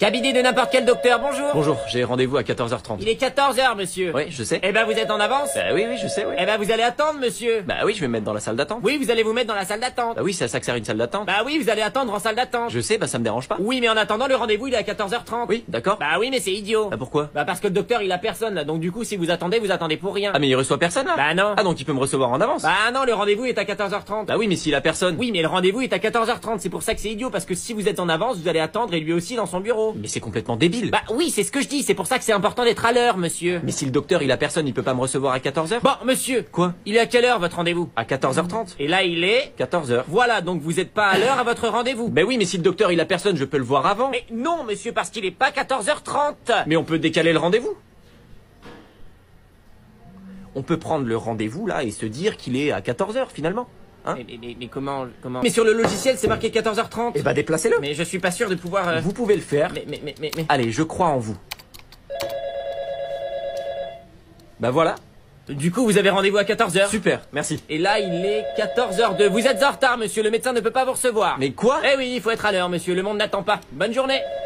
Cabinet de n'importe quel docteur, bonjour. Bonjour, j'ai rendez-vous à 14h30. Il est 14h, monsieur. Oui, je sais. Eh ben, vous êtes en avance? Bah oui, je sais, oui. Eh ben, vous allez attendre, monsieur. Bah oui, je vais me mettre dans la salle d'attente. Oui, vous allez vous mettre dans la salle d'attente. Bah oui, c'est à ça que sert une salle d'attente. Bah oui, vous allez attendre en salle d'attente. Je sais, bah ça me dérange pas. Oui, mais en attendant, le rendez-vous, il est à 14h30. Oui, d'accord. Bah oui, mais c'est idiot. Bah pourquoi? Bah parce que le docteur, il a personne, là. Donc du coup, si vous attendez pour rien. Ah mais il reçoit personne là? Bah non. Ah donc il peut me recevoir en avance? Bah non, le rendez-vous est à 14h30. Bah oui, mais s'il a personne. Oui, mais le rendez-vous est à 14h30. C'est pour ça que c'est idiot, parce que si vous êtes en avance, vous allez attendre et lui aussi dans son bureau. Mais c'est complètement débile. Bah oui, c'est ce que je dis. C'est pour ça que c'est important d'être à l'heure, monsieur. Mais si le docteur il a personne, il peut pas me recevoir à 14h? Bon, monsieur. Quoi? Il est à quelle heure votre rendez-vous? À 14h30. Et là, il est 14h. Voilà, donc vous êtes pas à l'heure à votre rendez-vous. Bah oui, mais si le docteur il a personne, je peux le voir avant. Mais non, monsieur, parce qu'il est pas 14h30. Mais on peut décaler le rendez-vous. On peut prendre le rendez-vous là et se dire qu'il est à 14h finalement. Hein? Mais comment Mais sur le logiciel, c'est marqué 14h30. Eh bah déplacez-le. Mais je suis pas sûr de pouvoir... Vous pouvez le faire. Mais... Allez, je crois en vous. Bah voilà. Du coup, vous avez rendez-vous à 14h. Super, merci. Et là, il est 14h02. Vous êtes en retard, monsieur. Le médecin ne peut pas vous recevoir. Mais quoi? Eh oui, il faut être à l'heure, monsieur. Le monde n'attend pas. Bonne journée.